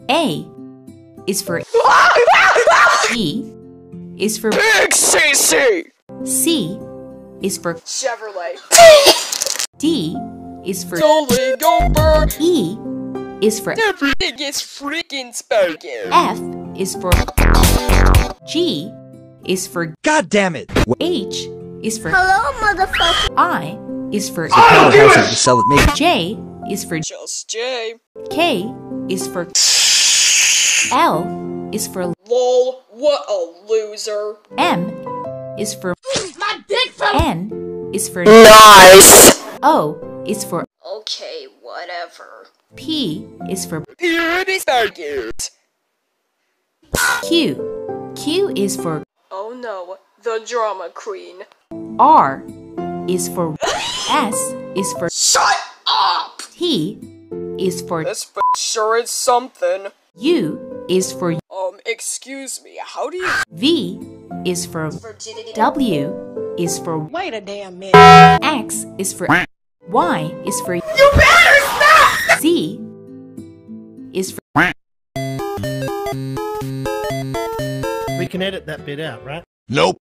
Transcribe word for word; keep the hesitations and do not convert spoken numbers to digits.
A is for B is for Big C C. C is for Chevrolet. D is for Totally go bird. E is for The biggest freaking spoken. F is for G is for God damn it! H is for Hello, motherfucker. I is for How do to sell it me? J is for Just J. K is for L is for Lol, what a loser. M is for My dick fell. N is for Nice. O is for Okay, whatever. P is for Beauty spoken. Q. Q is for Oh no, the drama queen. R is for S is for Shut up! T is for This f sure is something. U is for Um, excuse me, how do you V is for virginity? W is for Wait a damn minute. X is for Y is for You better stop! Z is for We can edit that bit out, right? Nope.